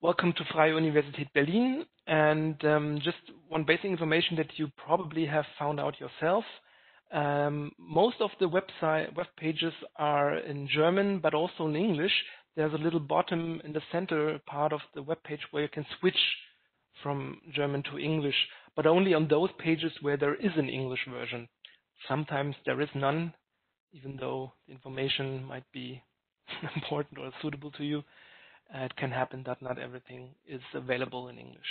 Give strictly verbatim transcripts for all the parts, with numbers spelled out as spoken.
Welcome to Freie Universität Berlin, and um, just one basic information that you probably have found out yourself. Um, most of the website web pages are in German, but also in English. There's a little bottom in the center part of the web page where you can switch from German to English, but only on those pages where there is an English version. Sometimes there is none, even though the information might be important or suitable to you. Uh, it can happen that not everything is available in English.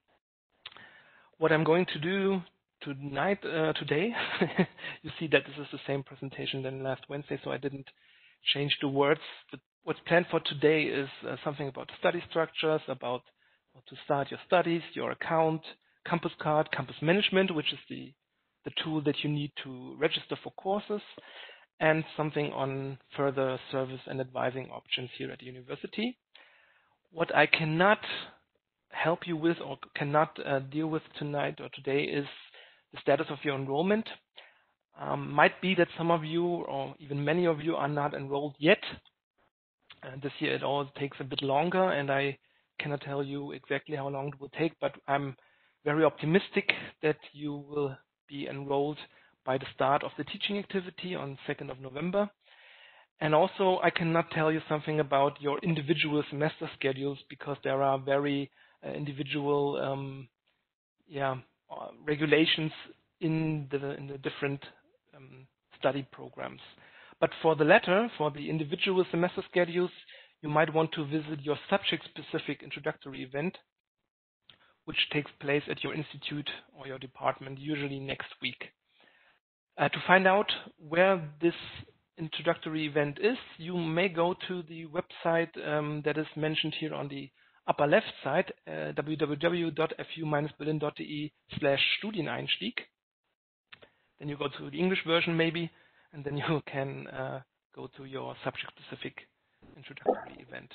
What I'm going to do tonight, uh, today, you see that this is the same presentation than last Wednesday, so I didn't change the words. But what's planned for today is uh, something about study structures, about how to start your studies, your account, campus card, campus management, which is the, the tool that you need to register for courses, and something on further service and advising options here at the university. What I cannot help you with or cannot uh, deal with tonight or today is the status of your enrollment. Um, might be that some of you or even many of you are not enrolled yet. Uh, this year it all takes a bit longer, and I cannot tell you exactly how long it will take, but I'm very optimistic that you will be enrolled by the start of the teaching activity on second of November. And also, I cannot tell you something about your individual semester schedules because there are very uh, individual, um, yeah, uh, regulations in the in the different um, study programs. But for the latter, for the individual semester schedules, you might want to visit your subject-specific introductory event, which takes place at your institute or your department, usually next week. Uh, to find out where this introductory event is, you may go to the website um, that is mentioned here on the upper left side, uh, w w w dot f u dash berlin dot d e slash Studieneinstieg. Then you go to the English version maybe, and then you can uh, go to your subject-specific introductory event.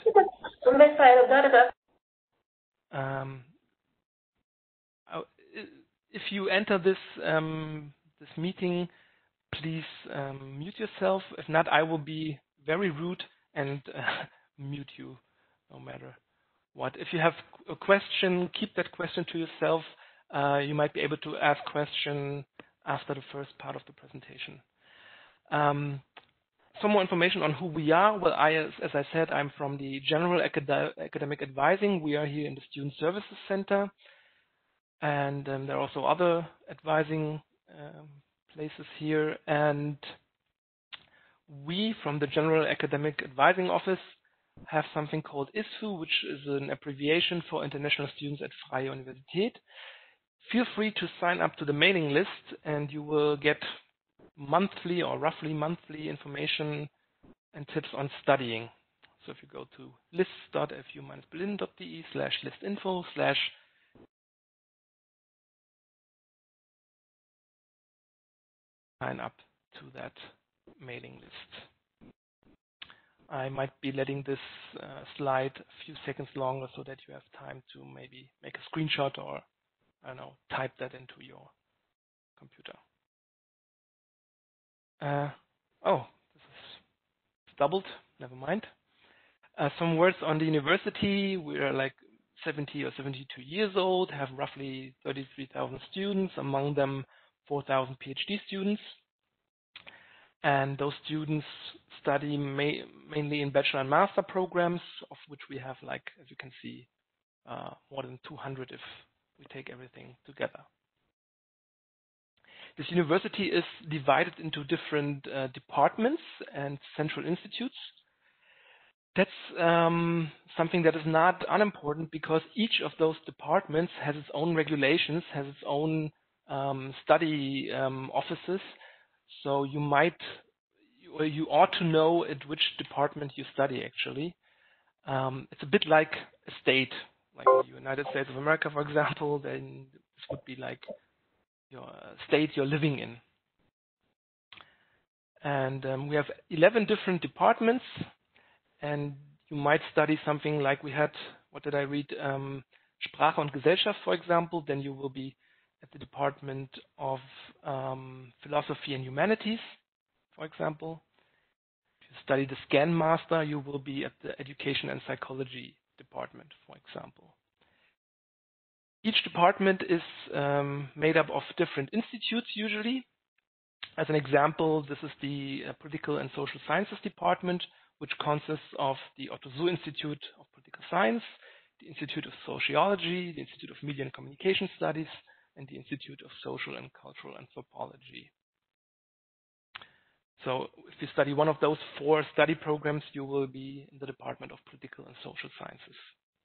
Um, if you enter this um, this meeting, please um, mute yourself. If not, I will be very rude and uh, mute you no matter what. If you have a question, keep that question to yourself. Uh, you might be able to ask question after the first part of the presentation. Um, some more information on who we are. Well, I, as, as I said, I'm from the General Acad Academic Advising. We are here in the Student Services Center. And um, there are also other advising um, places here, and we from the General Academic Advising Office have something called I S F U, which is an abbreviation for International Students at Freie Universität. Feel free to sign up to the mailing list, and you will get monthly or roughly monthly information and tips on studying. So if you go to lists dot f u dash berlin dot d e slash listinfo slash sign up to that mailing list. I might be letting this uh, slide a few seconds longer so that you have time to maybe make a screenshot or, I don't know, type that into your computer. Uh, oh, this is doubled. Never mind. Uh, some words on the university. We are like seventy or seventy-two years old, have roughly thirty-three thousand students, among them four thousand PhD students. And those students study ma mainly in bachelor and master programs, of which we have, like, as you can see, uh, more than two hundred if we take everything together. This university is divided into different uh, departments and central institutes. That's um, something that is not unimportant because each of those departments has its own regulations, has its own um, study um, offices. So you might, or you ought to know at which department you study actually. Um, it's a bit like a state, like the United States of America, for example. Then this would be like your state you're living in. And um, we have eleven different departments, and you might study something like we had, what did I read, um, Sprache und Gesellschaft, for example. Then you will be at the Department of um, Philosophy and Humanities, for example. If you study the Scan Master, you will be at the Education and Psychology department, for example. Each department is um, made up of different institutes usually. As an example, this is the uh, Political and Social Sciences department, which consists of the Otto Suhr Institute of Political Science, the Institute of Sociology, the Institute of Media and Communication Studies, and the Institute of Social and Cultural Anthropology. So if you study one of those four study programs, you will be in the Department of Political and Social Sciences.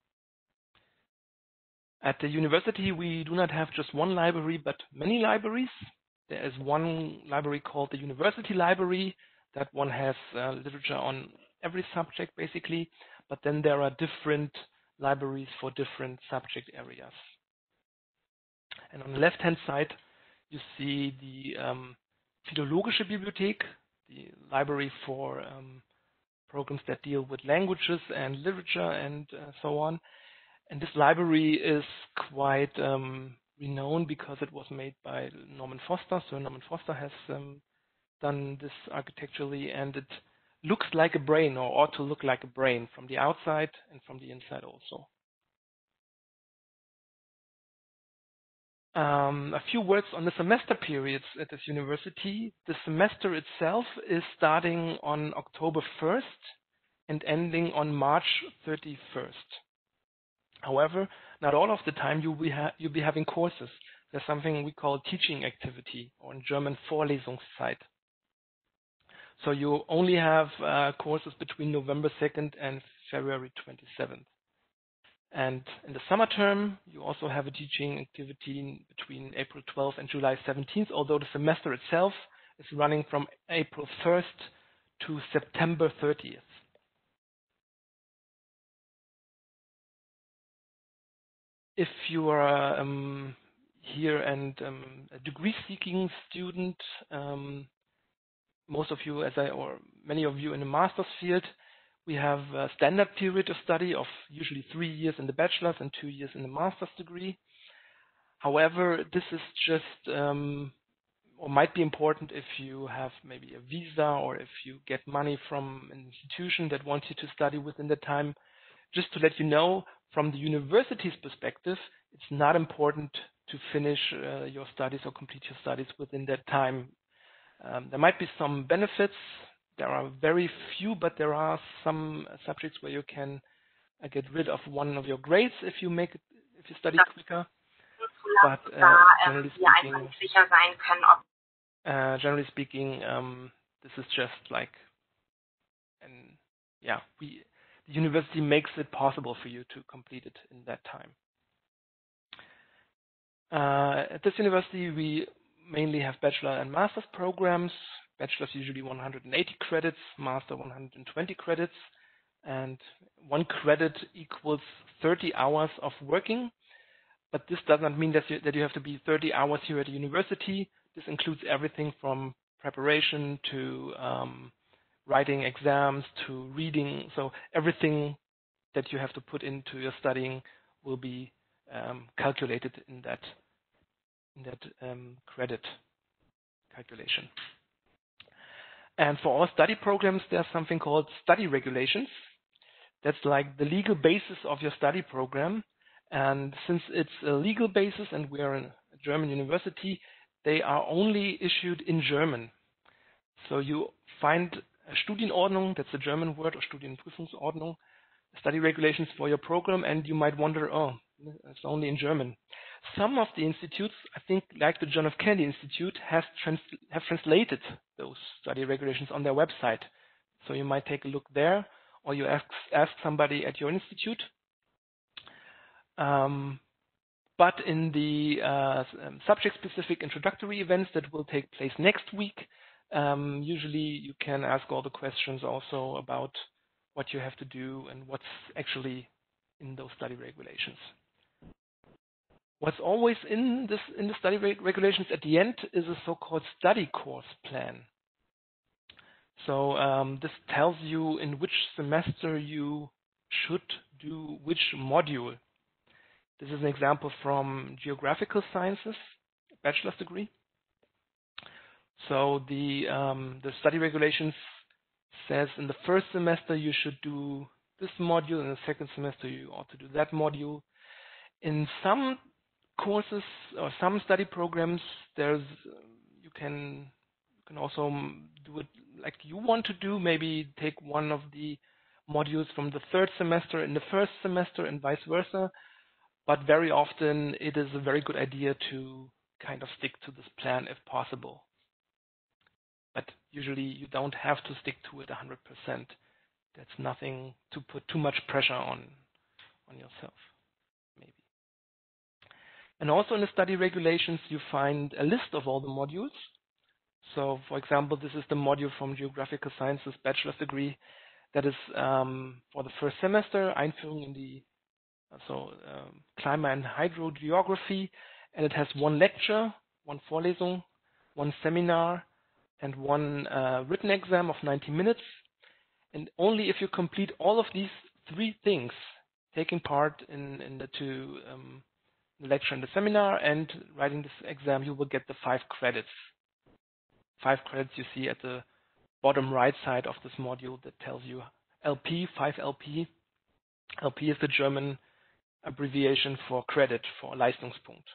At the university, we do not have just one library, but many libraries. There is one library called the University Library. That one has uh, literature on every subject, basically. But then there are different libraries for different subject areas. And on the left-hand side, you see the um, Philologische Bibliothek, the library for um, programs that deal with languages and literature and uh, so on. And this library is quite um, renowned because it was made by Norman Foster. So Norman Foster has um, done this architecturally, and it looks like a brain, or ought to look like a brain from the outside and from the inside also. Um, a few words on the semester periods at this university. The semester itself is starting on October first and ending on March thirty-first. However, not all of the time you'll be, ha you'll be having courses. There's something we call teaching activity, or in German Vorlesungszeit. So you only have uh, courses between November second and February twenty-seventh. And in the summer term, you also have a teaching activity between April twelfth and July seventeenth, although the semester itself is running from April first to September thirtieth. If you are um, here and um, a degree-seeking student, um, most of you, as I, or many of you in the master's field, we have a standard period of study of usually three years in the bachelor's and two years in the master's degree. However, this is just, um, or might be important if you have maybe a visa or if you get money from an institution that wants you to study within the time. Just to let you know, from the university's perspective, it's not important to finish uh, your studies or complete your studies within that time. Um, there might be some benefits. There are very few, but there are some subjects where you can uh, get rid of one of your grades if you make it, if you study quicker. But uh, generally speaking, uh, generally speaking, um, this is just like, and yeah, we the university makes it possible for you to complete it in that time. Uh, at this university, we mainly have bachelor and master's programs. Bachelor's usually one hundred eighty credits, master one hundred twenty credits, and one credit equals thirty hours of working. But this does not mean that you, that you have to be thirty hours here at the university. This includes everything from preparation to um, writing exams to reading. So everything that you have to put into your studying will be um, calculated in that in that um, credit calculation. And for all study programs, there's something called study regulations. That's like the legal basis of your study program. And since it's a legal basis and we are in a German university, they are only issued in German. So you find a Studienordnung, that's a German word, or Studienprüfungsordnung, study regulations for your program, and you might wonder, oh, it's only in German. Some of the institutes, I think, like the John F. Kennedy Institute, has trans have translated those study regulations on their website. So you might take a look there, or you ask, ask somebody at your institute. Um, but in the uh, subject-specific introductory events that will take place next week, um, usually you can ask all the questions also about what you have to do and what's actually in those study regulations. What's always in this in the study reg regulations at the end is a so-called study course plan. So um, this tells you in which semester you should do which module. This is an example from Geographical Sciences, bachelor's degree. So the um, the study regulations says in the first semester you should do this module. In the second semester, you ought to do that module. In some courses or some study programs, there's you can you can also do it like you want to do. Maybe take one of the modules from the third semester in the first semester and vice versa. But very often, it is a very good idea to kind of stick to this plan if possible. But usually, you don't have to stick to it one hundred percent. That's nothing to put too much pressure on on yourself, maybe. And also in the study regulations, you find a list of all the modules. So, for example, this is the module from Geographical Sciences bachelor's degree that is um, for the first semester, Einführung in die so um, Climate and Hydrogeography, and it has one lecture, one Vorlesung, one seminar, and one uh, written exam of ninety minutes. And only if you complete all of these three things, taking part in, in the two um, the lecture and the seminar and writing this exam, you will get the five credits. Five credits you see at the bottom right side of this module that tells you L P, five L P. L P is the German abbreviation for credit, for Leistungspunkt.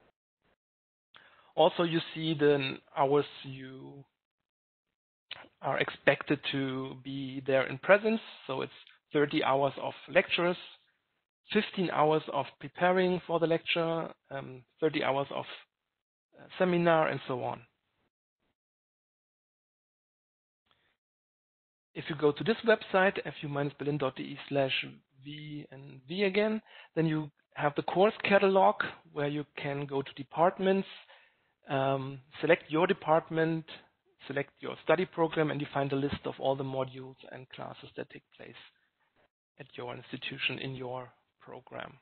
Also, you see the hours you are expected to be there in presence. So it's thirty hours of lectures, fifteen hours of preparing for the lecture, um, thirty hours of uh, seminar, and so on. If you go to this website, f u dash berlin dot d e slash v and v again, then you have the course catalog where you can go to departments, um, select your department, select your study program, and you find a list of all the modules and classes that take place at your institution in your program.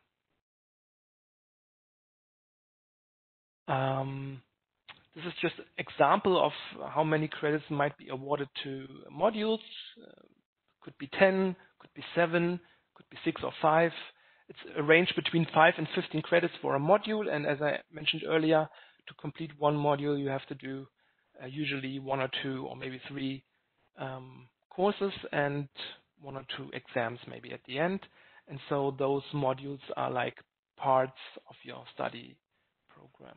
Um, this is just an example of how many credits might be awarded to modules. Uh, could be ten, could be seven, could be six or five. It's a range between five and fifteen credits for a module. And as I mentioned earlier, to complete one module, you have to do uh, usually one or two or maybe three um, courses and one or two exams maybe at the end. And so those modules are like parts of your study program.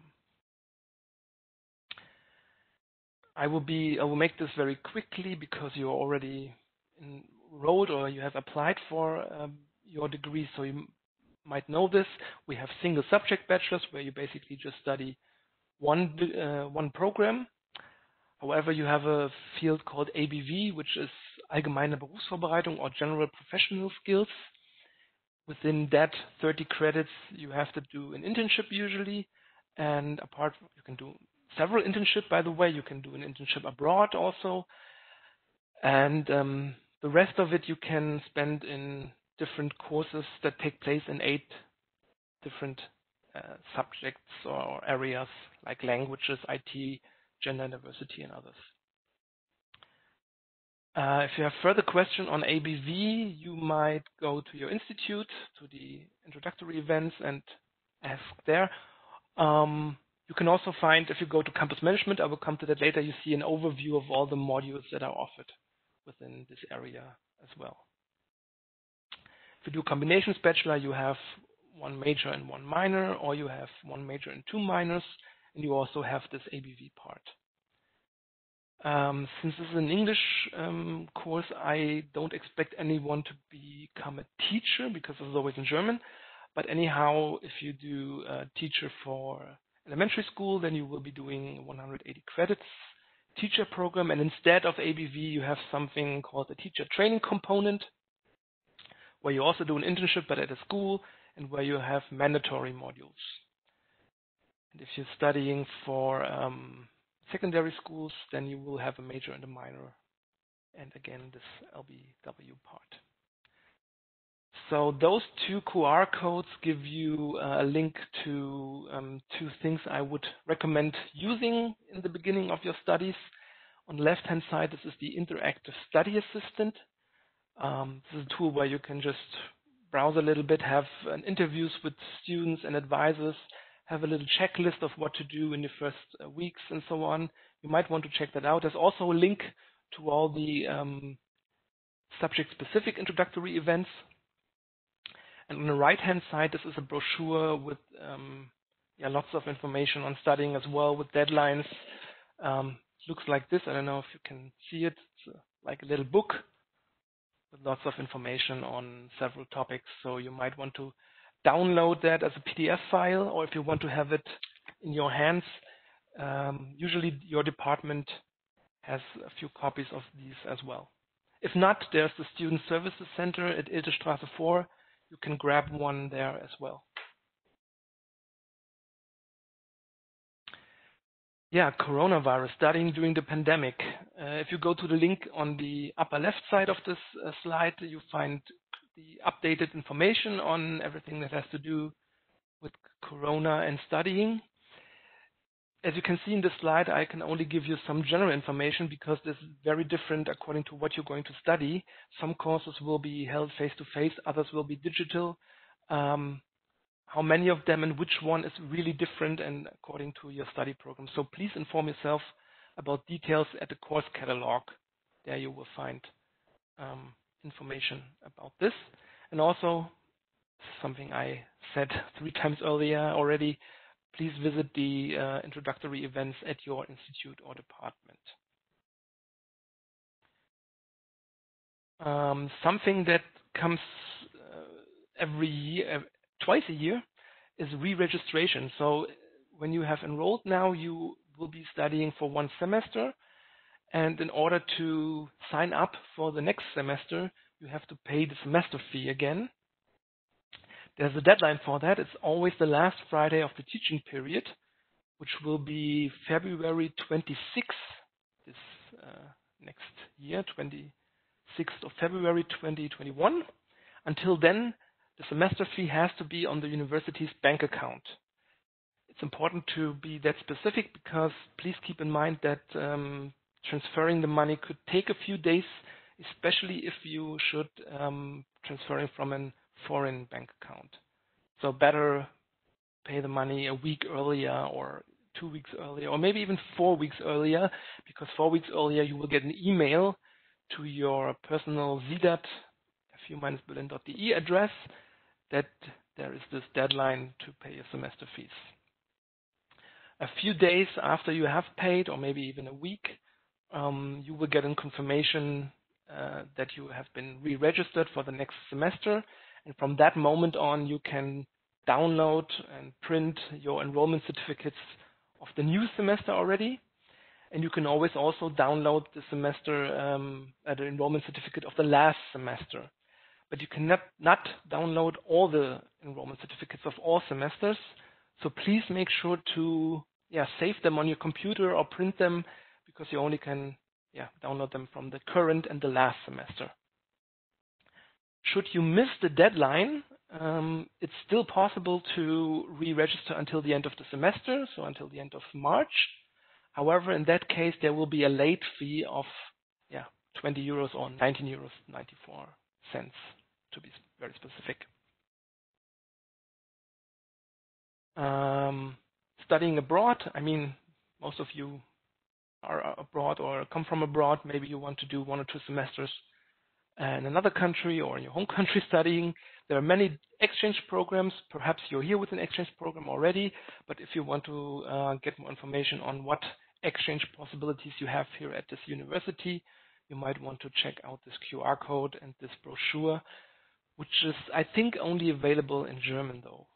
I will be, I will make this very quickly because you're already enrolled or you have applied for um, your degree, so you might know this. We have single subject bachelors where you basically just study one uh, one program. However, you have a field called A B V, which is Allgemeine Berufsvorbereitung or General Professional Skills. Within that thirty credits, you have to do an internship usually, and apart from, you can do several internships, by the way. You can do an internship abroad also. And um, the rest of it you can spend in different courses that take place in eight different uh, subjects or areas like languages, I T, gender diversity, and others. Uh, if you have further questions on A B V, you might go to your institute, to the introductory events, and ask there. Um, you can also find, if you go to campus management, I will come to that later, you see an overview of all the modules that are offered within this area as well. If you do combinations bachelor, you have one major and one minor, or you have one major and two minors, and you also have this A B V part. Um, since this is an English um, course, I don't expect anyone to become a teacher because this is always in German. But anyhow, if you do a teacher for elementary school, then you will be doing one hundred eighty credits teacher program. And instead of A B V, you have something called a teacher training component, where you also do an internship, but at a school, and where you have mandatory modules. And if you're studying for um, secondary schools, then you will have a major and a minor, and again, this L B W part. So those two Q R codes give you a link to um, two things I would recommend using in the beginning of your studies. On the left-hand side, this is the Interactive Study Assistant. Um, this is a tool where you can just browse a little bit, have uh, interviews with students and advisors, have a little checklist of what to do in the first uh, weeks and so on. You might want to check that out. There's also a link to all the um, subject-specific introductory events. And on the right-hand side, this is a brochure with um, yeah, lots of information on studying as well, with deadlines. Um, looks like this. I don't know if you can see it. It's uh, like a little book with lots of information on several topics. So you might want to download that as a P D F file, or if you want to have it in your hands, um, usually your department has a few copies of these as well. If not, there's the Student Services Center at Iltestraße four. You can grab one there as well. Yeah, coronavirus, studying during the pandemic. Uh, if you go to the link on the upper left side of this uh, slide, you find the updated information on everything that has to do with Corona and studying. As you can see in this slide, I can only give you some general information because this is very different according to what you're going to study. Some courses will be held face-to-face, others will be digital. Um, how many of them and which one is really different and according to your study program. So please inform yourself about details at the course catalog. There you will find um, information about this. And also, something I said three times earlier already, please visit the uh, introductory events at your institute or department. Um, something that comes uh, every year, uh, twice a year, is re-registration. So when you have enrolled now, you will be studying for one semester, and in order to sign up for the next semester, you have to pay the semester fee again. There's a deadline for that. It's always the last Friday of the teaching period, which will be February twenty-sixth, this uh, next year, twenty-sixth of February twenty twenty-one. Until then, the semester fee has to be on the university's bank account. It's important to be that specific because please keep in mind that um, transferring the money could take a few days, especially if you should um, transferring from a foreign bank account. So better pay the money a week earlier or two weeks earlier, or maybe even four weeks earlier, because four weeks earlier you will get an email to your personal Z D A T, f u dash berlin dot d e address, that there is this deadline to pay your semester fees. A few days after you have paid, or maybe even a week, um, you will get a confirmation uh, that you have been re-registered for the next semester. And from that moment on, you can download and print your enrollment certificates of the new semester already. And you can always also download the semester, um, uh, the enrollment certificate of the last semester. But you cannot not download all the enrollment certificates of all semesters. So please make sure to yeah, save them on your computer or print them, because you only can yeah, download them from the current and the last semester. Should you miss the deadline, um, it's still possible to re-register until the end of the semester, so until the end of March. However, in that case, there will be a late fee of yeah, twenty euros or nineteen euros ninety-four cents, to be very specific. Um, studying abroad, I mean, most of you are abroad or come from abroad. Maybe you want to do one or two semesters in another country or in your home country studying. There are many exchange programs. Perhaps you're here with an exchange program already, but if you want to uh, get more information on what exchange possibilities you have here at this university, you might want to check out this Q R code and this brochure, which is, I think, only available in German, though.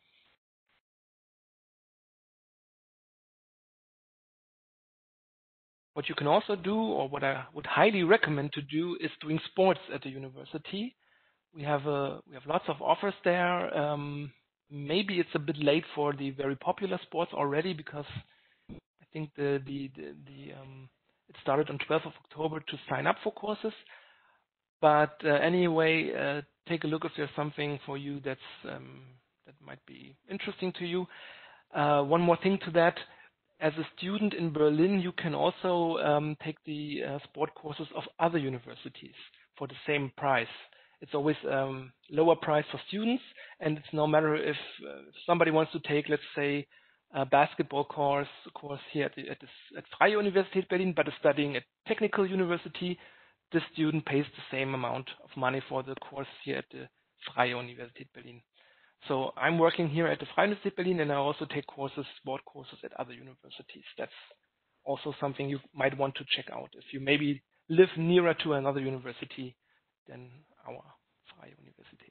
What you can also do, or what I would highly recommend to do, is doing sports at the university. We have a we have lots of offers there. Um, maybe it's a bit late for the very popular sports already, because I think the the the, the um, it started on twelfth of October to sign up for courses. But uh, anyway, uh, take a look if there's something for you that's um, that might be interesting to you. Uh, one more thing to that. As a student in Berlin, you can also um, take the uh, sport courses of other universities for the same price. It's always um, lower price for students, and it's no matter if, uh, if somebody wants to take, let's say, a basketball course course here at, the, at, this, at Freie Universität Berlin, but is studying at technical university. the student pays the same amount of money for the course here at the Freie Universität Berlin. So I'm working here at the Freie Universität Berlin, and I also take courses, sport courses at other universities. That's also something you might want to check out if you maybe live nearer to another university than our Freie Universität.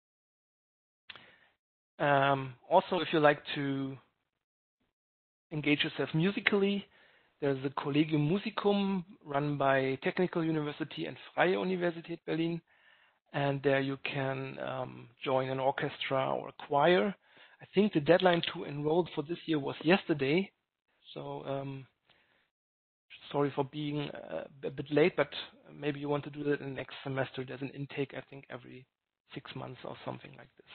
Um, also, if you like to engage yourself musically, there's a Collegium Musicum run by Technical University and Freie Universität Berlin, and there you can um, join an orchestra or a choir. I think the deadline to enroll for this year was yesterday, so um, sorry for being uh, a bit late, but maybe you want to do that in the next semester. There's an intake, I think, every six months or something like this.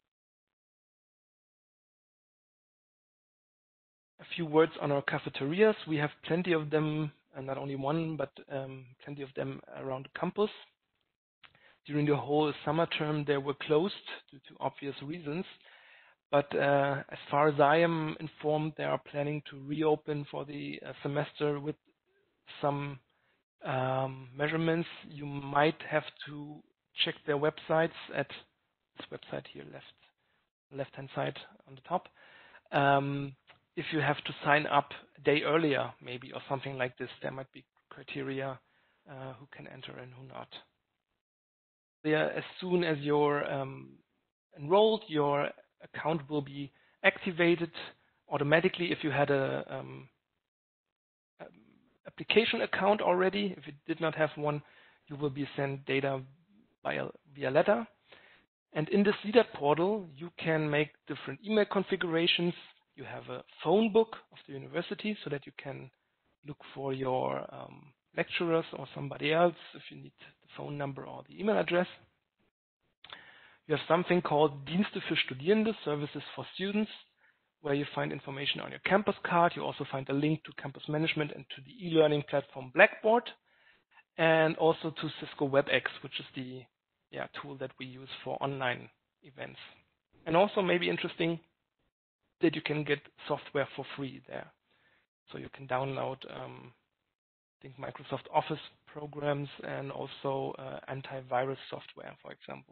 A few words on our cafeterias. We have plenty of them, and not only one, but um, plenty of them around the campus. During the whole summer term, they were closed due to obvious reasons. But uh, as far as I am informed, they are planning to reopen for the uh, semester with some um, measurements. You might have to check their websites at this website here, left left-hand side on the top. Um, if you have to sign up a day earlier, maybe, or something like this, there might be criteria uh, who can enter and who not. There, as soon as you're um, enrolled, your account will be activated automatically if you had a um, um, application account already. If you did not have one, you will be sent data via, via letter. And in the C D A T portal, you can make different email configurations. You have a phone book of the university so that you can look for your um, lecturers or somebody else if you need the phone number or the email address. You have something called Dienste für Studierende, services for students, where you find information on your campus card. You also find a link to campus management and to the e-learning platform Blackboard, and also to Cisco WebEx, which is the yeah, tool that we use for online events. And also maybe interesting that you can get software for free there. So you can download, um, I think, Microsoft Office programs and also uh, antivirus software, for example.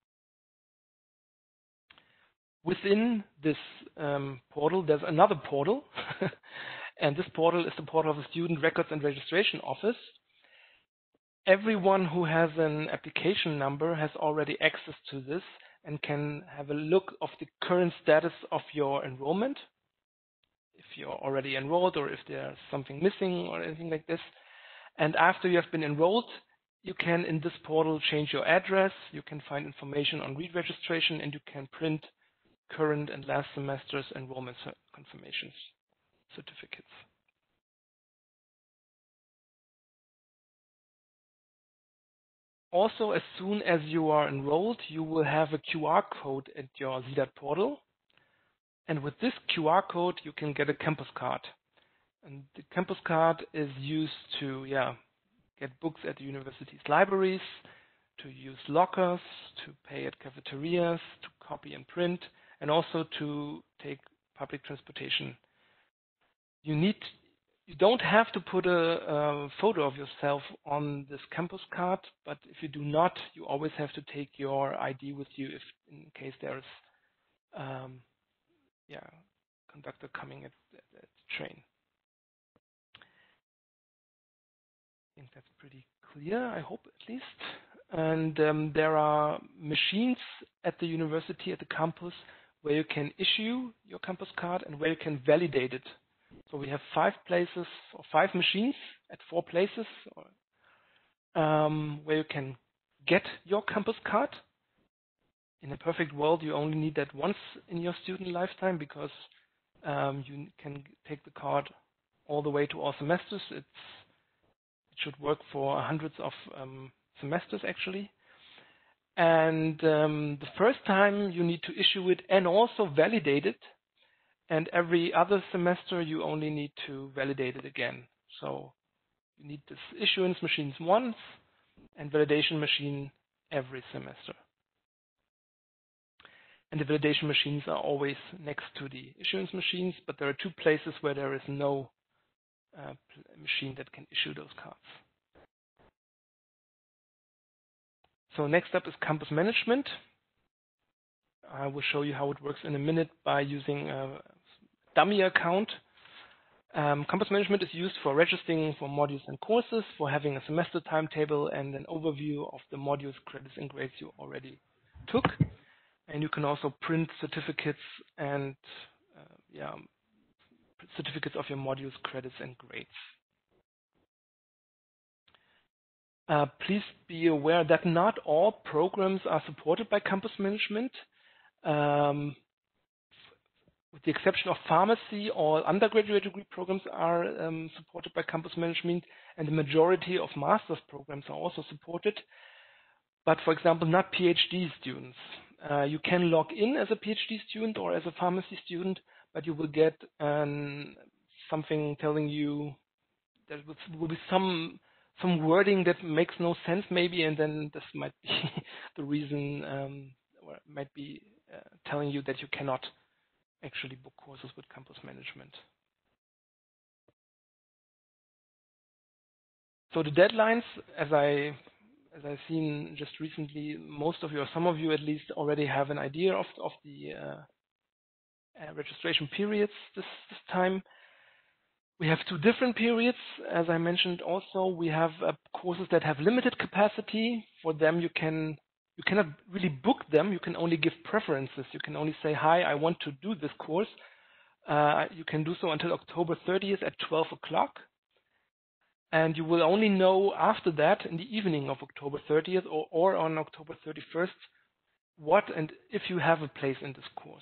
Within this um, portal, there's another portal, and this portal is the portal of the Student Records and Registration Office. Everyone who has an application number has already access to this and can have a look of the current status of your enrollment, if you're already enrolled or if there's something missing or anything like this. And after you have been enrolled, you can, in this portal, change your address, you can find information on re-registration, and you can print current and last semester's enrollment confirmations certificates. Also, as soon as you are enrolled, you will have a Q R code at your C D A T portal. And with this Q R code, you can get a campus card. And the campus card is used to yeah, get books at the university's libraries, to use lockers, to pay at cafeterias, to copy and print, and also to take public transportation. You need You don't have to put a, a photo of yourself on this campus card, but if you do not, you always have to take your I D with you if, in case there's, um, yeah, conductor coming at, at, at the train. I think that's pretty clear, I hope at least. And um, there are machines at the university, at the campus, where you can issue your campus card and where you can validate it. So we have five places or five machines at four places um, where you can get your campus card. In a perfect world, you only need that once in your student lifetime because um, you can take the card all the way to all semesters. It's, it should work for hundreds of um, semesters actually. And um, the first time you need to issue it and also validate it. And every other semester, you only need to validate it again. So you need this issuance machines once and validation machine every semester. And the validation machines are always next to the issuance machines, but there are two places where there is no uh, machine that can issue those cards. So next up is campus management. I will show you how it works in a minute by using a dummy account. Um, campus management is used for registering for modules and courses, for having a semester timetable and an overview of the modules, credits, and grades you already took. And you can also print certificates and uh, yeah, certificates of your modules, credits, and grades. Uh, please be aware that not all programs are supported by campus management. Um, with the exception of pharmacy, all undergraduate degree programs are um, supported by campus management, and the majority of master's programs are also supported. But for example, not PhD students. Uh, you can log in as a PhD student or as a pharmacy student, but you will get um, something telling you there will be some some wording that makes no sense maybe, and then this might be the reason, um, or it might be uh, telling you that you cannot actually book courses with campus management. So the deadlines, as I as I've seen just recently, most of you, or some of you at least, already have an idea of of the uh, uh, registration periods this this time. We have two different periods. As I mentioned also, we have uh, courses that have limited capacity. For them, you can you cannot really book them. You can only give preferences. You can only say, hi, I want to do this course. Uh, you can do so until October thirtieth at twelve o'clock. And you will only know after that, in the evening of October thirtieth or, or on October thirty-first, what and if you have a place in this course.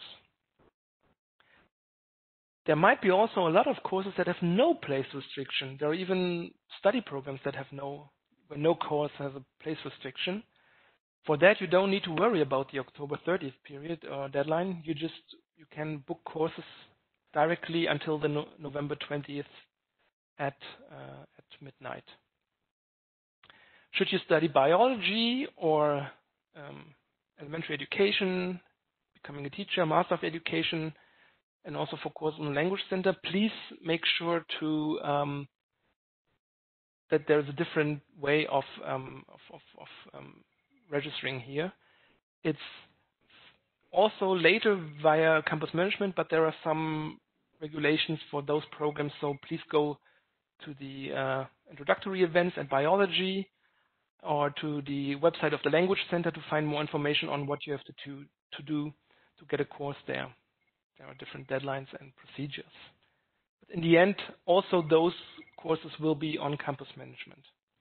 There might be also a lot of courses that have no place restriction. There are even study programs that have no, where no course has a place restriction. For that, you don't need to worry about the October thirtieth period or deadline. You just, you can book courses directly until the no November twentieth at, uh, at midnight. Should you study biology or um, elementary education, becoming a teacher, master of education, and also for courses on the Language Center, please make sure to um, that there's a different way of um, of, of, of um, registering here. It's also later via campus management, but there are some regulations for those programs. So please go to the uh, introductory events and biology, or to the website of the Language Center to find more information on what you have to to, to do to get a course there. There are different deadlines and procedures. But in the end, also those courses will be on campus management.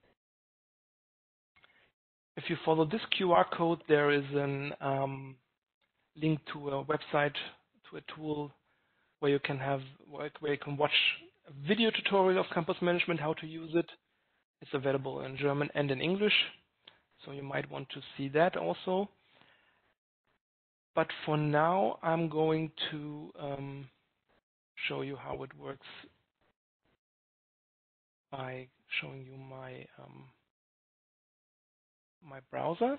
If you follow this Q R code, there is a um, link to a website, to a tool where you can have where you can watch a video tutorial of campus management, how to use it. It's available in German and in English, so you might want to see that also. But for now, I'm going to um, show you how it works by showing you my um, my browser.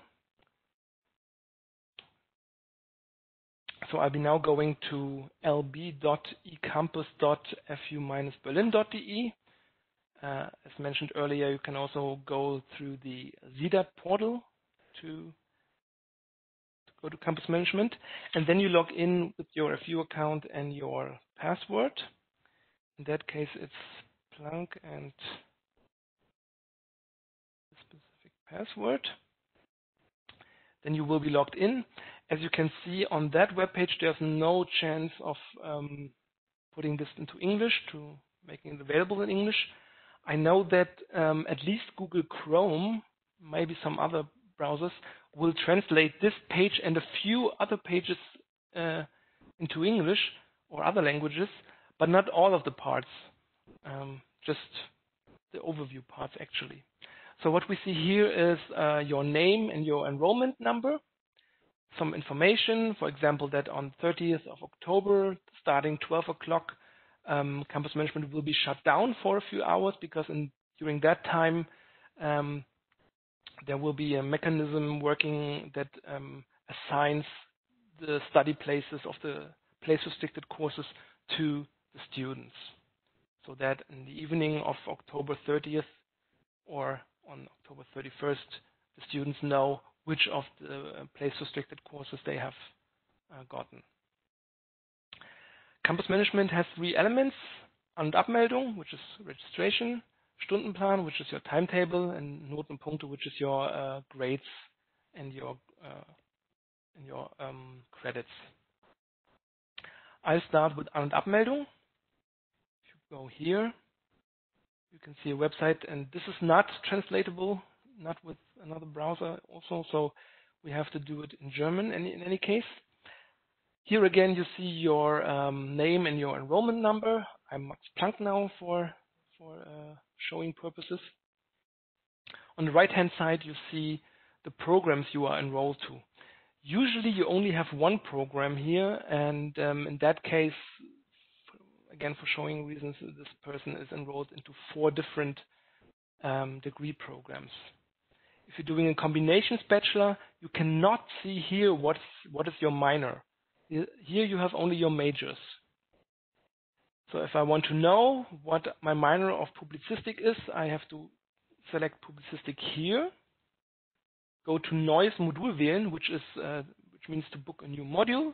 So I'll be now going to l b dot e campus dot f u dash berlin dot d e. Uh, as mentioned earlier, you can also go through the Z D A P portal to, to go to campus management, and then you log in with your F U account and your password. In that case, it's Planck and the specific password. Then you will be logged in. As you can see on that web page, there's no chance of um, putting this into English, to making it available in English. I know that um, at least Google Chrome, maybe some other browsers, will translate this page and a few other pages uh, into English or other languages, but not all of the parts, um, just the overview parts actually. So what we see here is uh, your name and your enrollment number, some information, for example, that on thirtieth of October, starting twelve o'clock, um, campus management will be shut down for a few hours, because in, during that time um, there will be a mechanism working that um, assigns the study places of the place-restricted courses to the students, so that in the evening of October thirtieth or on October thirty-first, the students know which of the uh, place-restricted courses they have uh, gotten. Campus Management has three elements: An- und Abmeldung, which is registration, Stundenplan, which is your timetable, and Noten und Punkte, which is your uh, grades and your uh, and your um, credits. I'll start with An- und Abmeldung. If you go here, you can see a website, and this is not translatable, not with another browser also, so we have to do it in German in, in any case. Here again, you see your um, name and your enrollment number. I'm Max Planck now for, for uh, showing purposes. On the right-hand side, you see the programs you are enrolled to. Usually, you only have one program here, and um, in that case, again, for showing reasons, this person is enrolled into four different um, degree programs. If you're doing a combinations bachelor, you cannot see here what's, what is your minor. Here you have only your majors. So if I want to know what my minor of Publizistik is, I have to select Publizistik here, go to Neues Modul wählen, which is uh, which means to book a new module.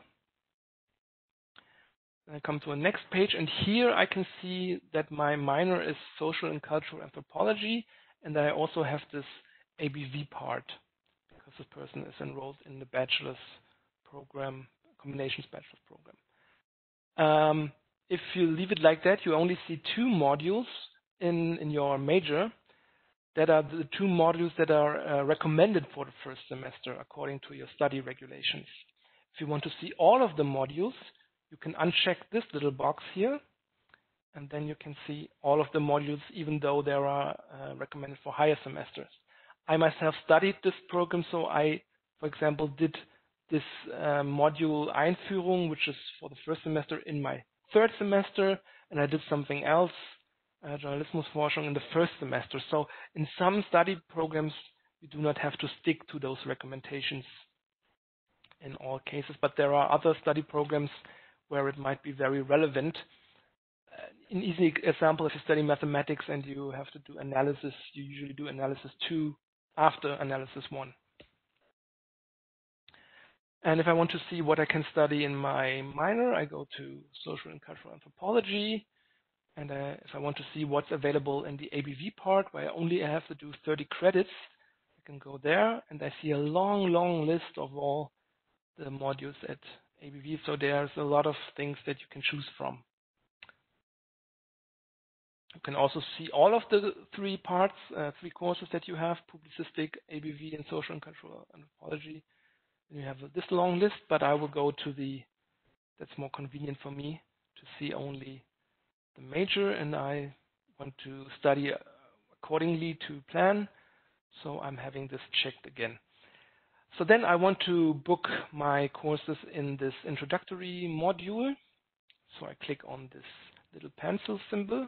I come to a next page, and here I can see that my minor is Social and Cultural Anthropology, and I also have this A B V part because the person is enrolled in the bachelor's program, combinations bachelor's program. Um, if you leave it like that, you only see two modules in, in your major. That are the two modules that are uh, recommended for the first semester according to your study regulations. If you want to see all of the modules, you can uncheck this little box here, and then you can see all of the modules, even though they are uh, recommended for higher semesters. I myself studied this program, so I, for example, did this uh, module Einführung, which is for the first semester, in my third semester, and I did something else, uh, Journalismusforschung, in the first semester. So in some study programs, you do not have to stick to those recommendations in all cases, but there are other study programs where it might be very relevant. Uh, an easy example, if you study mathematics and you have to do analysis, you usually do analysis two after analysis one. And if I want to see what I can study in my minor, I go to Social and Cultural Anthropology. And uh, if I want to see what's available in the A B V part, where I only have to do thirty credits, I can go there, and I see a long, long list of all the modules at A B V. So there's a lot of things that you can choose from. You can also see all of the three parts, uh, three courses that you have: Publizistik, A B V, and Social and Cultural Anthropology. And you have this long list, but I will go to the, that's more convenient for me, to see only the major, and I want to study accordingly to plan, so I'm having this checked again. So then I want to book my courses in this introductory module, so I click on this little pencil symbol,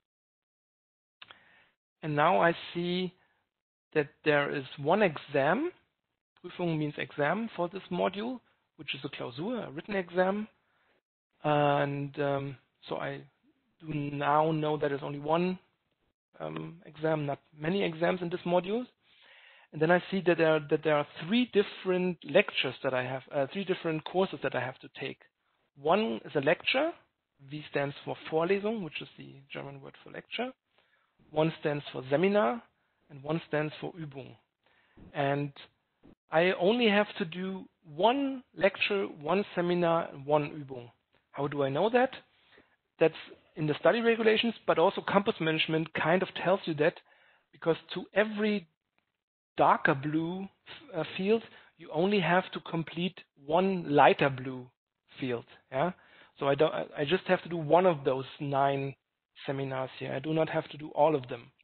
and now I see that there is one exam. Prüfung means exam for this module, which is a Klausur, a written exam, and um, so I do now know that there's only one um, exam, not many exams in this module. And then I see that there are, that there are three different lectures that I have, uh, three different courses that I have to take. One is a lecture. V stands for Vorlesung, which is the German word for lecture. One stands for Seminar, and one stands for Übung. And I only have to do one lecture, one seminar, and one Übung. How do I know that? That's in the study regulations, but also Campus Management kind of tells you that, because to every darker blue uh, field, you only have to complete one lighter blue field. Yeah. So I don't. I just have to do one of those nine seminars here. I do not have to do all of them.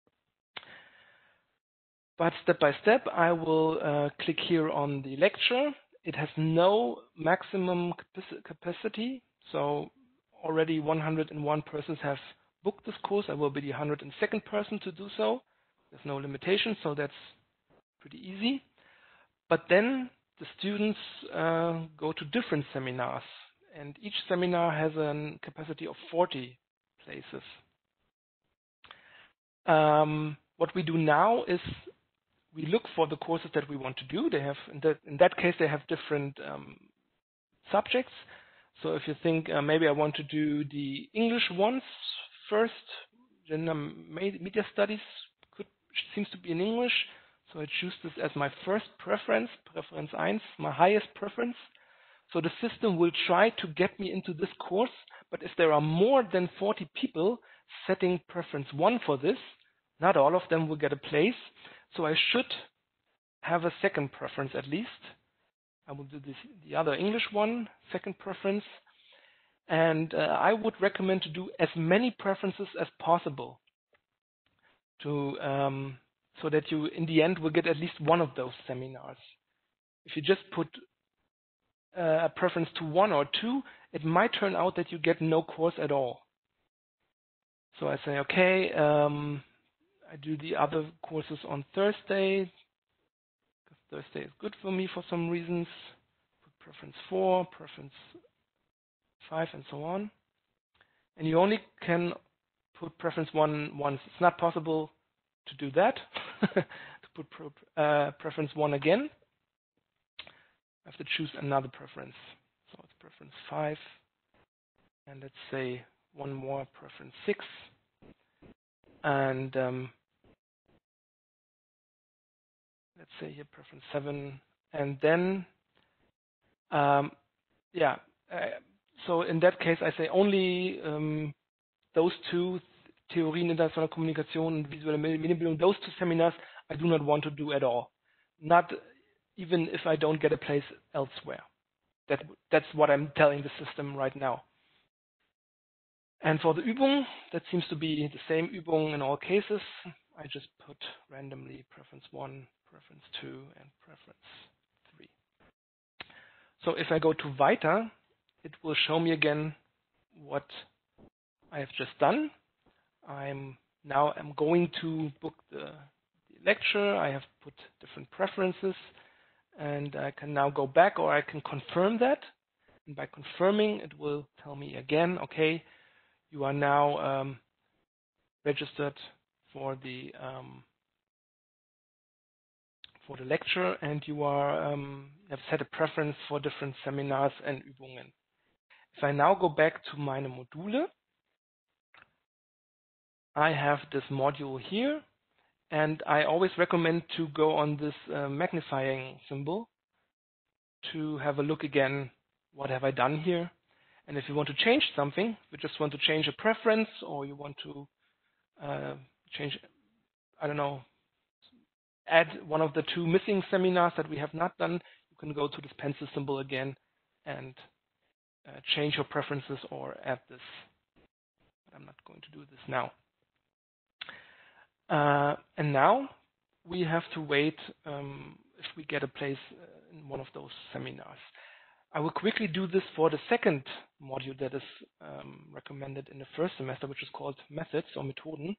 But step by step, I will uh, click here on the lecture. It has no maximum capacity, so already one hundred and one persons have booked this course. I will be the one hundred second person to do so. There's no limitation, so that's pretty easy. But then the students uh, go to different seminars, and each seminar has a capacity of forty places. Um, what we do now is we look for the courses that we want to do. They have, in that, in that case, they have different um, subjects. So if you think uh, maybe I want to do the English ones first, then um, media studies could seems to be in English. So I choose this as my first preference, preference one, my highest preference. So the system will try to get me into this course, but if there are more than forty people setting preference one for this, not all of them will get a place. So I should have a second preference at least. I will do this, the other English one, second preference. And uh, I would recommend to do as many preferences as possible to um, so that you, in the end, will get at least one of those seminars. If you just put uh, a preference to one or two, it might turn out that you get no course at all. So I say, okay, um, I do the other courses on Thursday, because Thursday is good for me for some reasons. Put preference four, preference five, and so on. And you only can put preference one once. It's not possible to do that, to put uh, preference one again. I have to choose another preference. So it's preference five, and let's say one more, preference six. And um, let's say here preference seven. And then, um, yeah, uh, so in that case, I say only um, those two, Theorien internationaler Kommunikation und visuelle Medienbildung, those two seminars I do not want to do at all. Not even if I don't get a place elsewhere. That, that's what I'm telling the system right now. And for the Übung, that seems to be the same Übung in all cases. I just put randomly preference one, preference two, and preference three. So if I go to Weiter, it will show me again what I have just done. I'm now I'm going to book the, the lecture. I have put different preferences, and I can now go back, or I can confirm that. And by confirming, it will tell me again, okay, you are now um, registered for the um, for the lecture, and you are um, have set a preference for different seminars and Übungen. If I now go back to meine Module, I have this module here, and I always recommend to go on this uh, magnifying symbol to have a look again, what have I done here? And if you want to change something, if you just want to change a preference, or you want to uh, change, I don't know, add one of the two missing seminars that we have not done, you can go to this pencil symbol again and uh, change your preferences or add this. But I'm not going to do this now. Uh, and now we have to wait um, if we get a place in one of those seminars. I will quickly do this for the second module that is um, recommended in the first semester, which is called Methods or Methoden.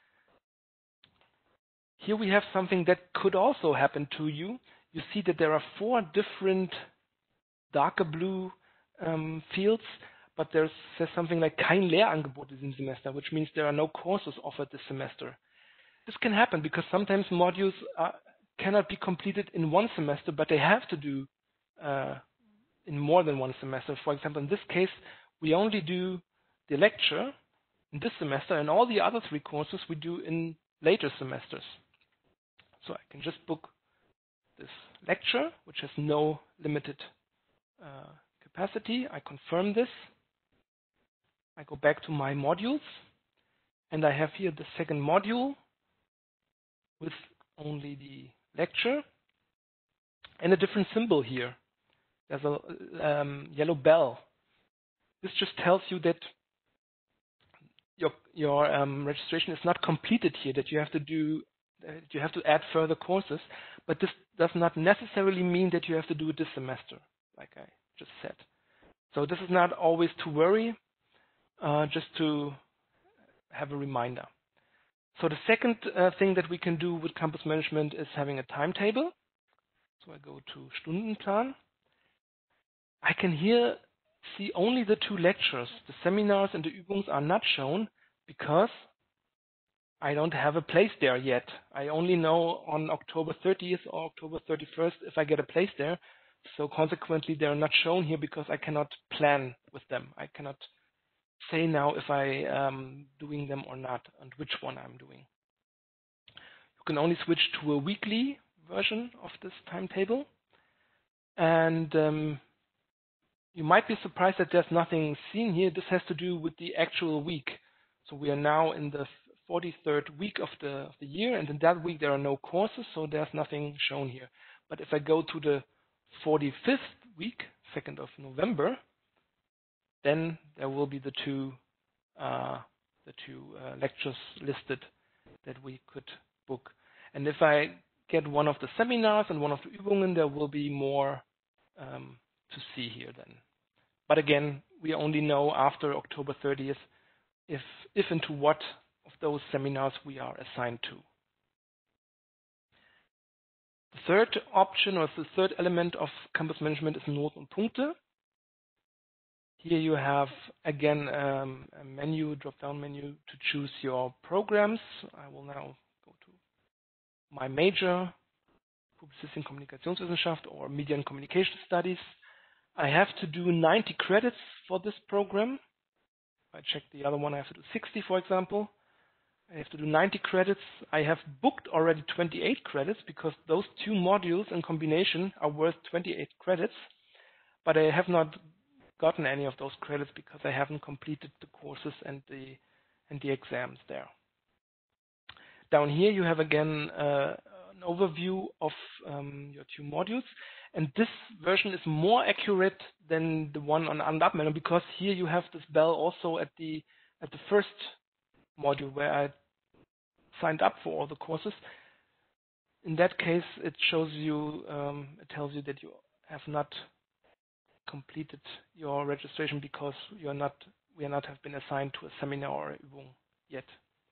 Here we have something that could also happen to you. You see that there are four different darker blue um, fields, but there's, there's something like kein Lehrangebot in diesem Semester, which means there are no courses offered this semester. This can happen because sometimes modules are, cannot be completed in one semester, but they have to do uh, in more than one semester. For example, in this case, we only do the lecture in this semester, and all the other three courses we do in later semesters. So I can just book this lecture, which has no limited uh, capacity. I confirm this. I go back to my modules, and I have here the second module with only the lecture and a different symbol here. There's a um, yellow bell. This just tells you that your your um, registration is not completed here, that you have to do that you have to add further courses, but this does not necessarily mean that you have to do it this semester, like I just said. So this is not always to worry, uh, just to have a reminder. So the second uh, thing that we can do with campus management is having a timetable. So I go to Stundenplan. I can here see only the two lectures. The seminars and the Übungen are not shown because I don't have a place there yet. I only know on October thirtieth or October thirty-first if I get a place there. So consequently, they're not shown here because I cannot plan with them. I cannot say now if I am doing them or not and which one I'm doing. You can only switch to a weekly version of this timetable. And um, you might be surprised that there's nothing seen here. This has to do with the actual week. So we are now in the forty-third week of the, of the year, and in that week there are no courses, so there's nothing shown here. But if I go to the forty-fifth week, second of November, then there will be the two uh, the two uh, lectures listed that we could book. And if I get one of the seminars and one of the Übungen, there will be more um, to see here then. But again, we only know after October thirtieth if, if and to what of those seminars we are assigned to. The third option or the third element of campus management is Noten und Punkte. Here you have, again, um, a menu, drop-down menu to choose your programs. I will now go to my major, Publizistik und Kommunikationswissenschaft or Media and Communication Studies. I have to do ninety credits for this program. If I check the other one, I have to do sixty, for example. I have to do ninety credits. I have booked already twenty-eight credits because those two modules in combination are worth twenty-eight credits, but I have not gotten any of those credits because I haven't completed the courses and the and the exams there. Down here you have again uh, an overview of um, your two modules, and this version is more accurate than the one on Anmeldung because here you have this bell also at the at the first module where I signed up for all the courses. In that case, it shows you, um, it tells you that you have not completed your registration because you are not, we are not have been assigned to a seminar or a Übung yet.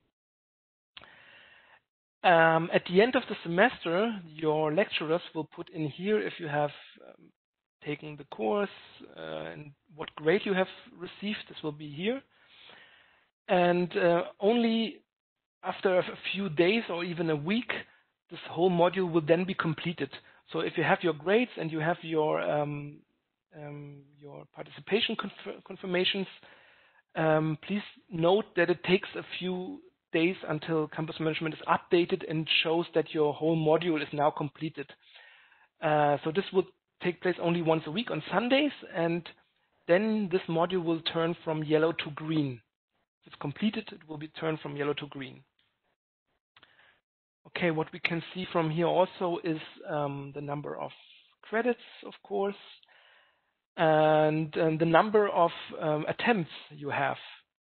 Um, at the end of the semester, your lecturers will put in here if you have um, taken the course uh, and what grade you have received. This will be here. And uh, only after a few days or even a week, this whole module will then be completed. So if you have your grades and you have your um, um, your participation conf confirmations, um, please note that it takes a few days until campus management is updated and shows that your whole module is now completed. Uh, so this will take place only once a week on Sundays, and then this module will turn from yellow to green. If it's completed, it will be turned from yellow to green. Okay, what we can see from here also is um, the number of credits, of course, and, and the number of um, attempts you have.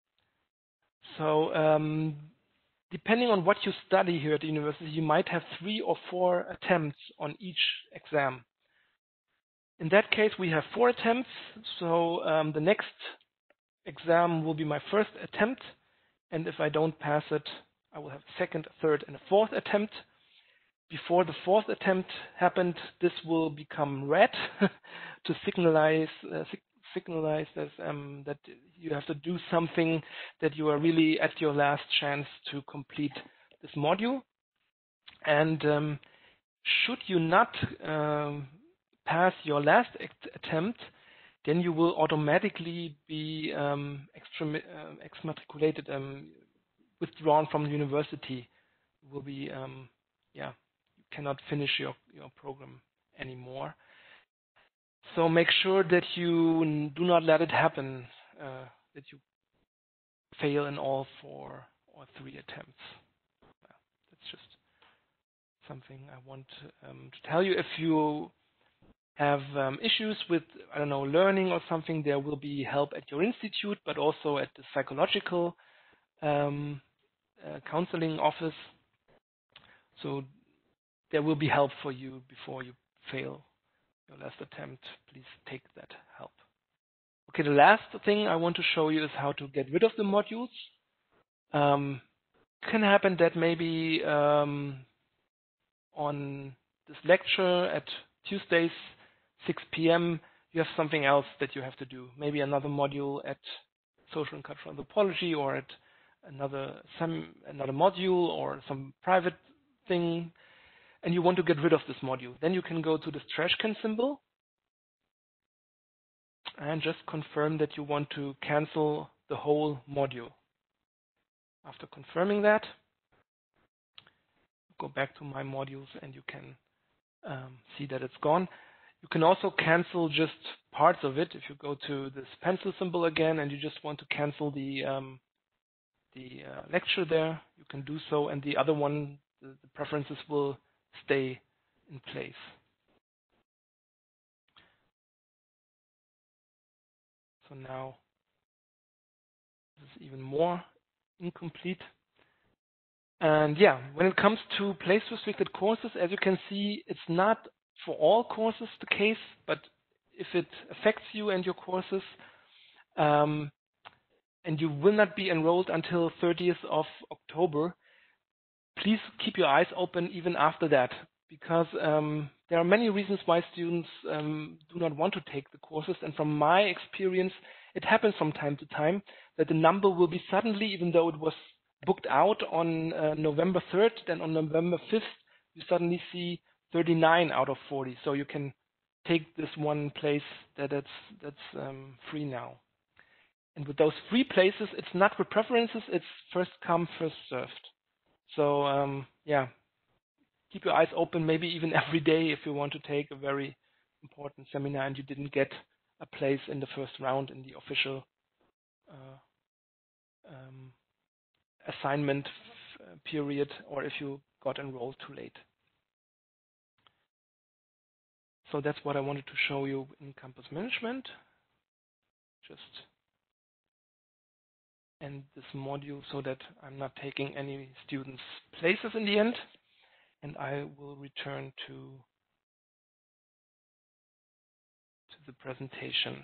So um, depending on what you study here at the university, you might have three or four attempts on each exam. In that case, we have four attempts, so um, the next exam will be my first attempt, and if I don't pass it, I will have a second, a third, and a fourth attempt. Before the fourth attempt happened, this will become red to signalize uh, sig signalize that, um, that you have to do something, that you are really at your last chance to complete this module. And um, should you not um, pass your last attempt, then you will automatically be um, extra, uh, exmatriculated, um, withdrawn from the university. You will be, um, yeah, you cannot finish your, your program anymore. So make sure that you do not let it happen, uh, that you fail in all four or three attempts. Well, that's just something I want um, to tell you. If you have um, issues with, I don't know, learning or something, there will be help at your institute, but also at the psychological um, uh, counseling office. So there will be help for you before you fail your last attempt. Please take that help. Okay, the last thing I want to show you is how to get rid of the modules. Um, it can happen that maybe um, on this lecture at Tuesdays, six P M, you have something else that you have to do. Maybe another module at social and cultural anthropology or at another some another module or some private thing, and you want to get rid of this module, then you can go to this trash can symbol and just confirm that you want to cancel the whole module. After confirming that, go back to my modules and you can um, see that it's gone. You can also cancel just parts of it. If you go to this pencil symbol again and you just want to cancel the um, the uh, lecture there, you can do so, and the other one, the, the preferences will stay in place. So now this is even more incomplete. And yeah, when it comes to place-restricted courses, as you can see, it's not for all courses the case, but if it affects you and your courses, um, and you will not be enrolled until thirtieth of October, please keep your eyes open even after that, because um, there are many reasons why students um, do not want to take the courses. And from my experience, it happens from time to time that the number will be suddenly, even though it was booked out on uh, November third, then on November fifth, you suddenly see thirty-nine out of forty. So you can take this one place that that's, that's um, free now. And with those free places, it's not with preferences, it's first come, first served. So um, yeah, keep your eyes open, maybe even every day if you want to take a very important seminar and you didn't get a place in the first round in the official uh, um, assignment period, or if you got enrolled too late. So that's what I wanted to show you in campus management. Just end this module so that I'm not taking any students' places in the end, and I will return to, to the presentation.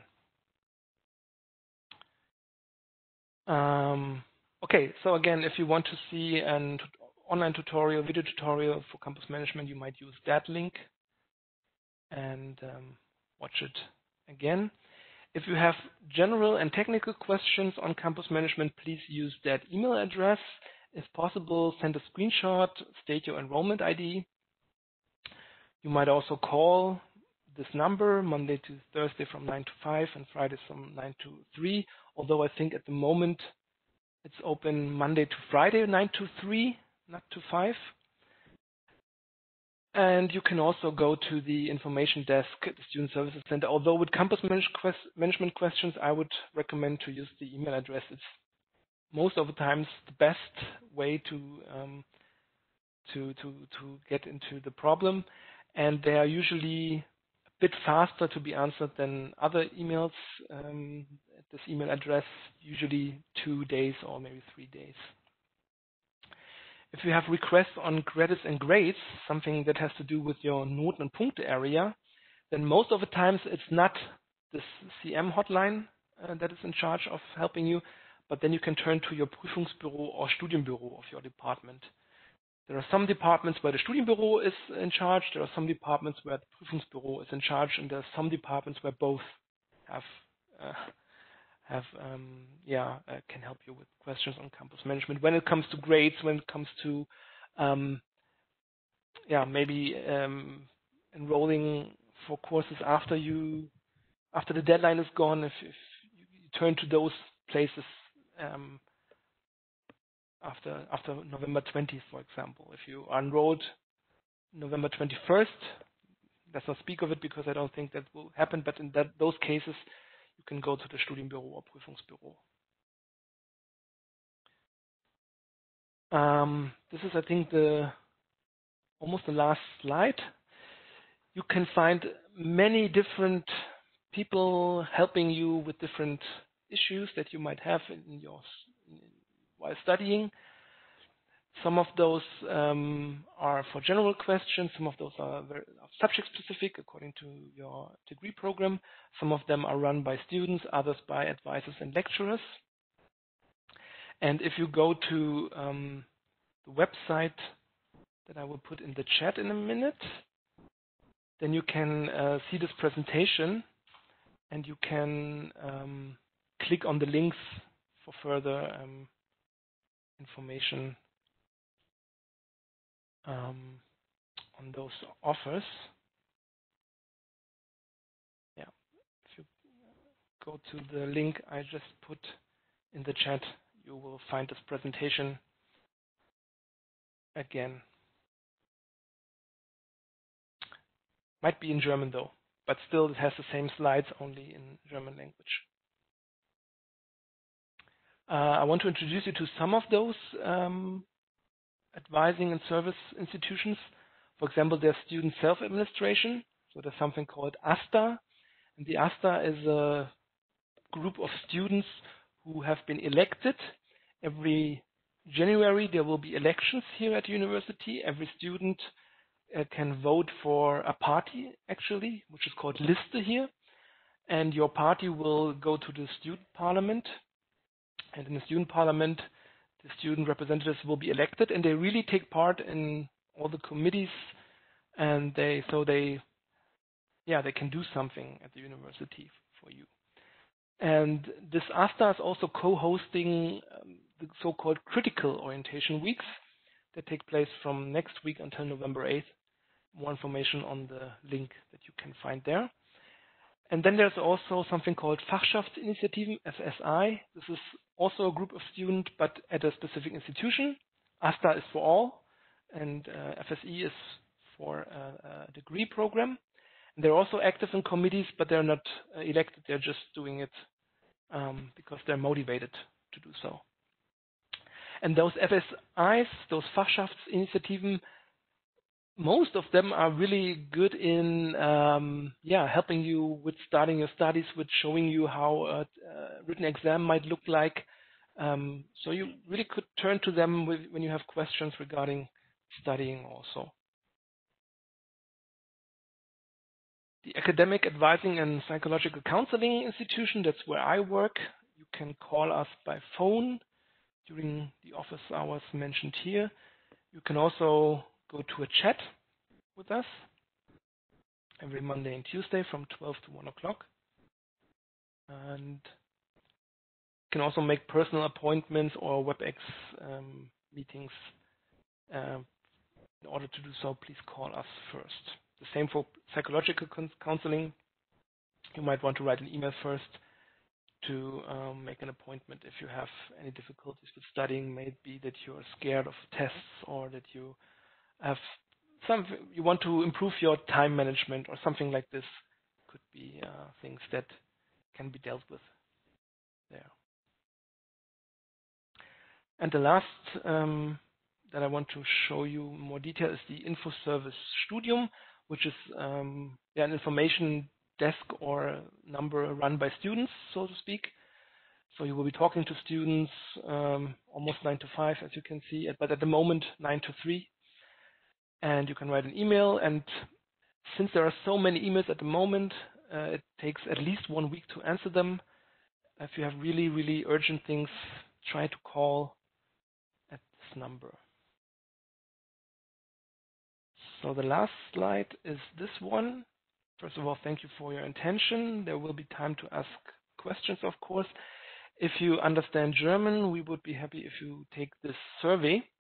Um, okay, so again, if you want to see an online tutorial, video tutorial for campus management, you might use that link and um, watch it again. If you have general and technical questions on campus management, please use that email address. If possible, send a screenshot, state your enrollment I D. You might also call this number Monday to Thursday from nine to five and Fridays from nine to three, although I think at the moment it's open Monday to Friday, nine to three, not to five. And you can also go to the information desk at the Student Services Center. Although with campus manage quest management questions, I would recommend to use the email address. It's most of the times the best way to um, to to to get into the problem, and they are usually a bit faster to be answered than other emails um, at this email address. Usually two days or maybe three days. If you have requests on credits and grades, something that has to do with your Noten und Punkte area, then most of the times it's not this C M hotline uh, that is in charge of helping you, but then you can turn to your Prüfungsbüro or Studienbüro of your department. There are some departments where the Studienbüro is in charge, there are some departments where the Prüfungsbüro is in charge, and there are some departments where both have uh, have um, yeah uh, can help you with questions on campus management when it comes to grades, when it comes to um, yeah maybe um, enrolling for courses after you after the deadline is gone. If, if you turn to those places um, after after November twentieth, for example, if you are enrolled November twenty-first, let's not speak of it because I don't think that will happen. But in that those cases, you can go to the Studienbüro or Prüfungsbüro. Um, this is, I think, the almost the last slide. You can find many different people helping you with different issues that you might have in your in, while studying. Some of those um, are for general questions. Some of those are very subject specific according to your degree program. Some of them are run by students, others by advisors and lecturers. And if you go to um, the website that I will put in the chat in a minute, then you can uh, see this presentation and you can um, click on the links for further um, information um, on those offers. Yeah, if you go to the link I just put in the chat, you will find this presentation again. Might be in German though, but still it has the same slides, only in German language. Uh, I want to introduce you to some of those um, advising and service institutions. For example, there's student self-administration. So there's something called AStA. And the AStA is a group of students who have been elected. Every January there will be elections here at university. Every student uh, can vote for a party, actually, which is called Liste here. And your party will go to the student parliament. And in the student parliament, the student representatives will be elected, and they really take part in all the committees, and they so they yeah they can do something at the university for you. And this AStA is also co-hosting um, the so-called critical orientation weeks that take place from next week until November eighth. More information on the link that you can find there. And then there's also something called Fachschaftsinitiativen, F S I. This is also a group of students, but at a specific institution. AStA is for all, and uh, F S I is for a, a degree program. And they're also active in committees, but they're not uh, elected. They're just doing it um, because they're motivated to do so. And those F S Is, those Fachschaftsinitiativen, most of them are really good in um, yeah, helping you with starting your studies, with showing you how a, a written exam might look like. Um, so you really could turn to them with, when you have questions regarding studying also. The Academic Advising and Psychological Counseling Institution, that's where I work. You can call us by phone during the office hours mentioned here. You can also go to a chat with us every Monday and Tuesday from twelve to one o'clock. And you can also make personal appointments or WebEx um, meetings. Uh, in order to do so, please call us first. The same for psychological counseling. You might want to write an email first to um, make an appointment if you have any difficulties with studying. Maybe that you're scared of tests, or that you have some, you want to improve your time management or something like this. Could be uh, things that can be dealt with there. And the last um, that I want to show you in more detail is the InfoService Studium, which is um, yeah, an information desk or number run by students, so to speak. So you will be talking to students um, almost nine to five, as you can see, but at the moment nine to three. And you can write an email. And since there are so many emails at the moment, uh, it takes at least one week to answer them. If you have really, really urgent things, try to call at this number. So the last slide is this one. First of all, thank you for your attention. There will be time to ask questions, of course. If you understand German, we would be happy if you take this survey.